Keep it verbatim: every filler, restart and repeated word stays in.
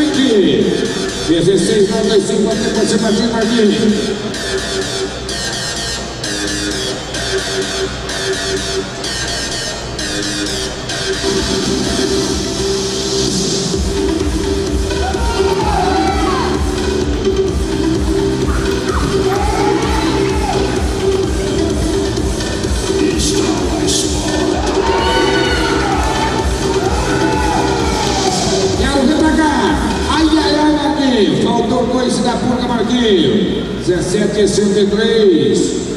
Marquinhos. dezesseis, noventa e cinco, até você, Marquinhos, Marquinhos. Faltou dois da Purga, Marquinhos. dezessete e sessenta e três.